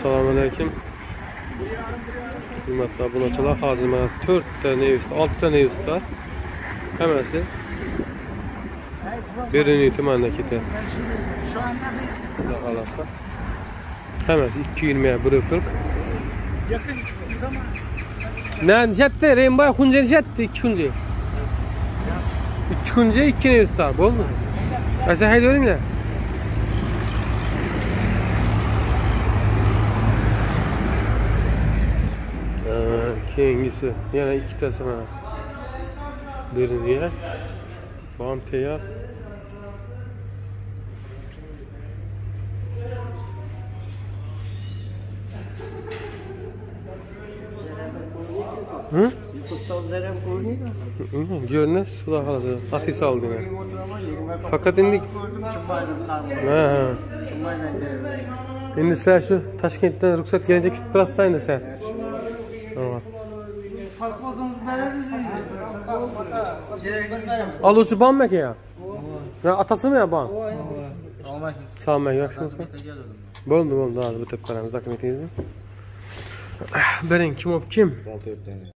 Selamünaleyküm. Hürmetli abunaçılar, hazır mənə 4 tane üstü, 6 tane üstü. Həməsi birini tümənəkiti. Şu anda bir Alasa. Həməsi 220'ye bırakırıq. yakın ama Ne jetti? Rainbow kunca jetti 2 kunca. 2 kunca 2 ne üstü abi, oldu mu? Asa haydi öyle mi? Kengisi yana 2 tane var. Birini yer. Bantaya. Hı? Kutsallarım koyuyor. Görünüz suda haladı. Atis aldı yine. Fakat indik. Ha. Şimdi sen şu Taşkent'ten ruhsat gelince kütüp hastaydı sen. Tamam. Alıcı ban mı ki ya? Ya atası mı ya ban? Sağ olun, yaxşımısın? Boldu, hadi bu tepkilerimiz takım etiniz mi? Berin kim olup kim?